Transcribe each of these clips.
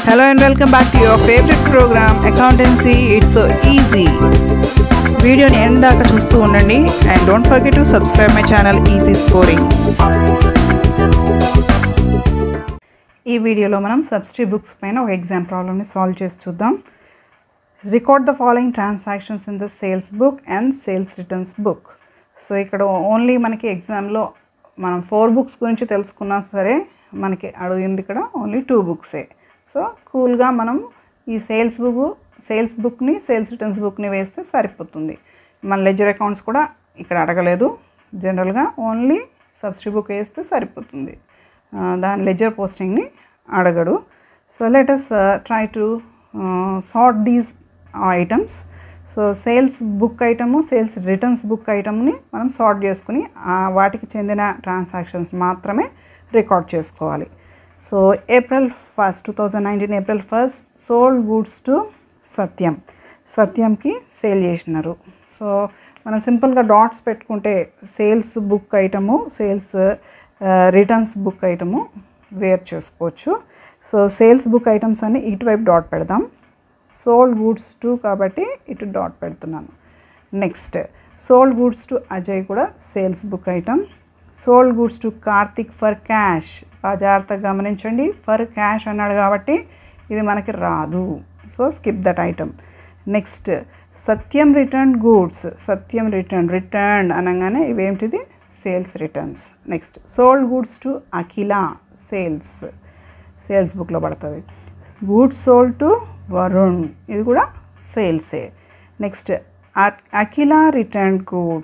Hello and welcome back to your favorite program Accountancy It's So Easy. Video ni end daaka chustu undandi and don't forget to subscribe my channel Easy Scoring. ఈ వీడియోలో మనం subsidy books పైన ఒక exam problem ని solve చేసి చూద్దాం. Record the following transactions in the sales book and sales returns book. So ఇక్కడ only మనకి ఎగ్జామ్ లో మనం 4 బుక్స్ గురించి తెలుసుకున్నా సరే మనకి అడిగింది ఇక్కడ ఓన్లీ 2 బుక్సే. సో కూల్ గా మనం ఈ సేల్స్ బుక్ ని సేల్స్ రిటర్న్స్ బుక్ ని వేస్తే సరిపోతుంది. మన లెడ్జర్ అకౌంట్స్ కూడా ఇక్కడ అడగలేదు. జనరల్ గా ఓన్లీ సబ్సిడీ బుక్ వేస్తే సరిపోతుంది. దాని లెడ్జర్ పోస్టింగ్ ని అడగడు. So let us try to sort these items. So sales book item sales returns book item ని మనం సార్ట్ చేసుకుని వాటికి చెందిన ట్రాన్సాక్షన్స్ మాత్రమే రికార్డ్ చేసుకోవాలి. So April 1st 2019 April 1st sold goods to సత్యంకి సేల్ చేసినారు. సో మనం సింపుల్గా డాట్స్ పెట్టుకుంటే sales book item sales returns book item వేర్ చేసుకోవచ్చు. సో సేల్స్ బుక్ ఐటమ్స్ అన్ని ఇటువైపు డాట్ పెడదాం. సోల్డ్ గూడ్స్ టు కాబట్టి ఇటు డాట్ పెడుతున్నాను. Next sold goods to Ajay కూడా sales book item. Sold goods to Karthik for cash జాగ్రత్తగా గమనించండి. ఫర్ క్యాష్ అన్నాడు కాబట్టి ఇది మనకి రాదు. So skip that item. Next Satyam return goods return అనగానే ఇవేమిటిది sales returns. Next sold goods to Akhila sales బుక్లో పడుతుంది. గూడ్స్ సోల్డ్ టు వరుణ్ ఇది కూడా సేల్సే. Next Akhila return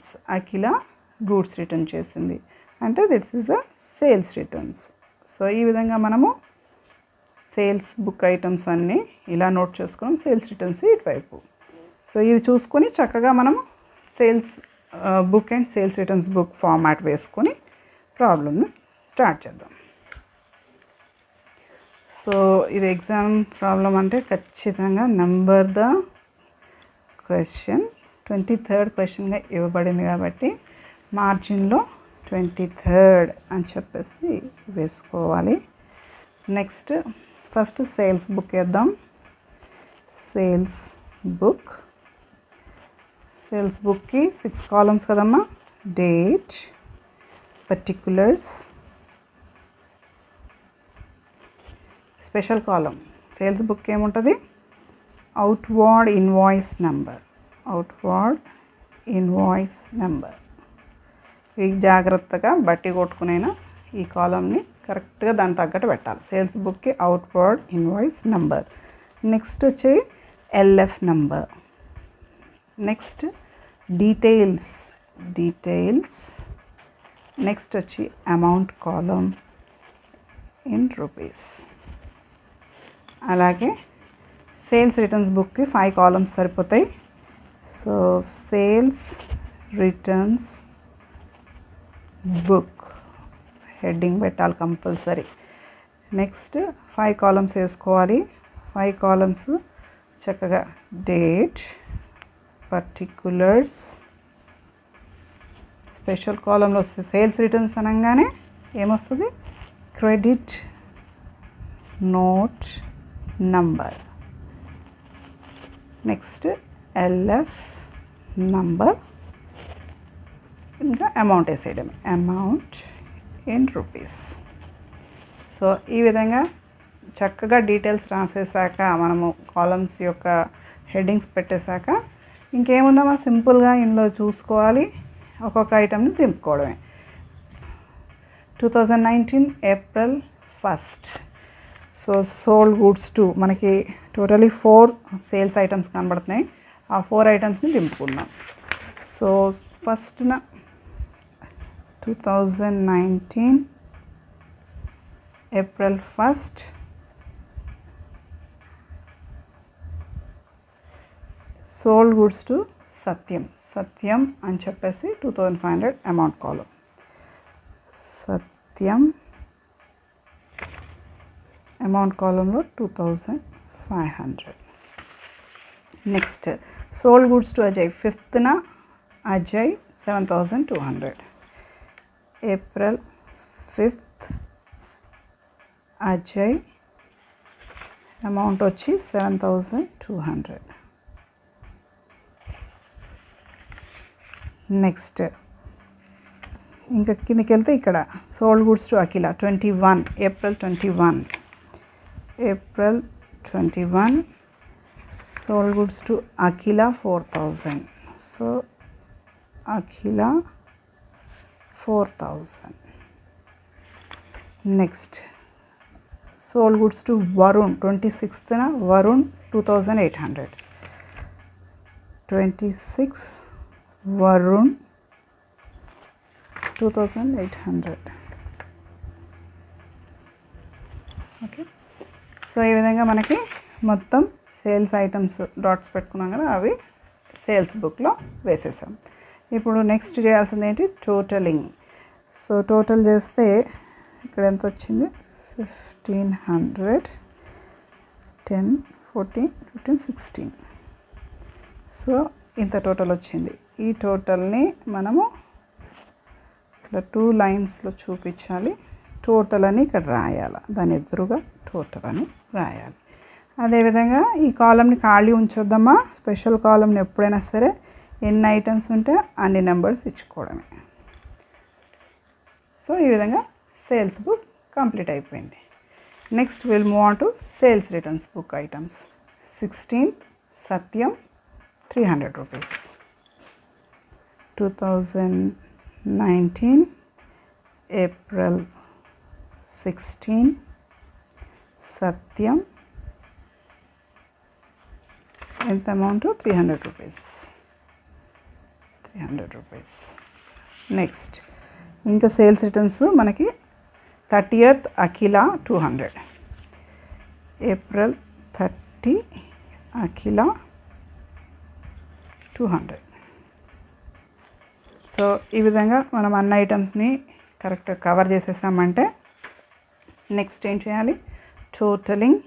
goods return చేసింది అంటే this is a sales returns. So ఈ విధంగా మనము సేల్స్ బుక్ ఐటమ్స్ అన్నీ ఇలా నోట్ చేసుకున్నాం. సేల్స్ రిటర్న్స్ ఇటువైపు. సో ఇది చూసుకొని చక్కగా మనం sales book and sales returns book format వేసుకొని ప్రాబ్లమ్ని స్టార్ట్ చేద్దాం. సో ఇది ఎగ్జామ్ ప్రాబ్లం అంటే ఖచ్చితంగా నంబర్ ద క్వశ్చన్ 23rd క్వశ్చన్గా ఇవ్వబడింది కాబట్టి మార్జిన్లో 23rd అని చెప్పేసి వేసుకోవాలి. నెక్స్ట్ ఫస్ట్ సేల్స్ బుక్ వేద్దాం. సేల్స్ బుక్కి 6 కాలమ్స్ కదమ్మా. Date, particulars, special column. Sales book ఏముంటుంది? Outward invoice number. ఈ జాగ్రత్తగా బట్టి కొట్టుకునైనా ఈ కాలంని కరెక్ట్గా దాని తగ్గట్టు పెట్టాలి. సేల్స్ బుక్కి అవుట్వర్డ్ ఇన్వాయిస్ నెంబర్. నెక్స్ట్ వచ్చి LF number. Next details. Next వచ్చి అమౌంట్ కాలం ఇన్ రూపీస్. అలాగే సేల్స్ రిటర్న్స్ బుక్కి 5 కాలమ్స్ సరిపోతాయి. So sales returns book heading పెట్టాలి కంపల్సరీ. నెక్స్ట్ 5 కాలమ్స్ వేసుకోవాలి. 5 కాలమ్స్ చక్కగా డేట్, పర్టిక్యులర్స్, స్పెషల్ కాలంలో సేల్స్ రిటర్న్స్ అనగానే ఏమొస్తుంది? Credit note number. Next LF number. ఇంకా అమౌంట్ వేసేయడమే, అమౌంట్ ఇన్ రూపీస్. సో ఈ విధంగా చక్కగా డీటెయిల్స్ రాసేసాక మనము కాలమ్స్ యొక్క హెడ్డింగ్స్ పెట్టేశాక ఇంకేముందమ్మా సింపుల్గా ఇందులో చూసుకోవాలి. ఒక్కొక్క ఐటమ్ని దింపుకోవడమే. 2019 April 1st. So sold goods to మనకి టోటలీ 4 సేల్స్ ఐటమ్స్ కనబడుతున్నాయి. ఆ 4 ఐటమ్స్ని దింపుకుందాం. సో ఫస్ట్న 2019 April 1st sold goods to Satyam అని చెప్పేసి 2500 అమౌంట్ కాలం. సత్యం అమౌంట్ కాలంలో 2500. Next sold goods to Ajay 5th Ajay 7200. April 5th Ajay amount వచ్చి 7,200. నెక్స్ట్ ఇంకా కిందకి వెళ్తే ఇక్కడ sold goods to Akhila 21 April 21 sold goods to Akhila 4,000. So Akhila 4,000. Next sold goods to Varun 26th na Varun 2,800. 26 Varun 2,800. Okay, so ఈ విధంగా మనకి మొత్తం sales items dots పెట్టుకున్నాం కదా, అవి సేల్స్ బుక్లో వేసేసాం. ఇప్పుడు నెక్స్ట్ చేయాల్సింది ఏంటి, టోటలింగ్. సో టోటల్ చేస్తే ఇక్కడ ఎంత వచ్చింది, 1,500, 10, 14, 15, 16. సో ఇంత టోటల్ వచ్చింది. ఈ టోటల్ని మనము ఇట్లా 2 లైన్స్లో చూపించాలి. టోటల్ అని ఇక్కడ రాయాలి, దాని ఎదురుగా టోటల్ అని రాయాలి. అదేవిధంగా ఈ కాలంని ఖాళీ ఉంచొద్దమ్మా. స్పెషల్ కాలంని ఎప్పుడైనా సరే ఎన్ని ఐటమ్స్ ఉంటే అన్ని నెంబర్స్ ఇచ్చుకోవడమే. సో ఈ విధంగా సేల్స్ బుక్ కంప్లీట్ అయిపోయింది. Next will move on to sales returns book items. 16th Satyam 300 rupees. 2019 April 16 Satyam ఎంత అమౌంట్, 300 rupees. 300 rupees. నెక్స్ట్ ఇంకా సేల్స్ రిటర్న్స్ మనకి 30th అఖిల 200. ఏప్రిల్ 30 అఖిల 200. సో ఈ విధంగా మనం అన్ని ఐటమ్స్ని కరెక్ట్గా కవర్ చేసేసామంటే నెక్స్ట్ ఏం చేయాలి, టోటలింగ్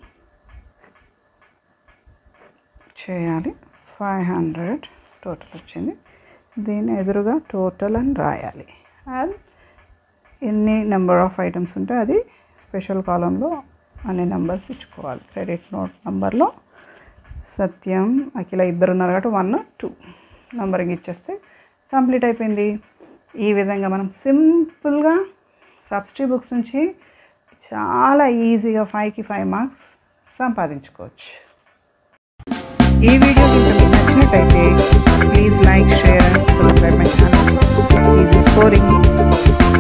చేయాలి. 500 టోటల్ వచ్చింది. దీని ఎదురుగా టోటల్ అని రాయాలి. అండ్ ఎన్ని నెంబర్ ఆఫ్ ఐటమ్స్ ఉంటే అది స్పెషల్ కాలంలో అన్ని నెంబర్స్ ఇచ్చుకోవాలి. క్రెడిట్ నోట్ నెంబర్లో సత్యం అఖిల ఇద్దరు ఉన్నారు కాబట్టి 1, 2 నంబరింగ్ ఇచ్చేస్తే కంప్లీట్ అయిపోయింది. ఈ విధంగా మనం సింపుల్గా సబ్స్ట్రీ బుక్స్ నుంచి చాలా ఈజీగా 5కి 5 మార్క్స్ సంపాదించుకోవచ్చు. ఈ వీడియో మీకు నచ్చినట్టయితే please like, share, subscribe my channel. Easy scoring.